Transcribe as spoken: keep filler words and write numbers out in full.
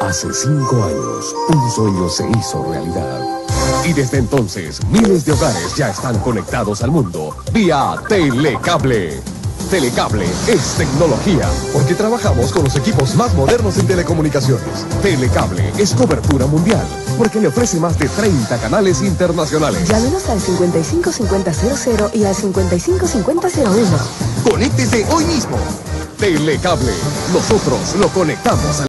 Hace cinco años, un sueño se hizo realidad. Y desde entonces, miles de hogares ya están conectados al mundo vía Telecable. Telecable es tecnología, porque trabajamos con los equipos más modernos en telecomunicaciones. Telecable es cobertura mundial, porque le ofrece más de treinta canales internacionales. Llámenos al cincuenta y cinco cincuenta cero cero y al cincuenta y cinco cincuenta cero uno. Conéctese hoy mismo. Telecable, nosotros lo conectamos al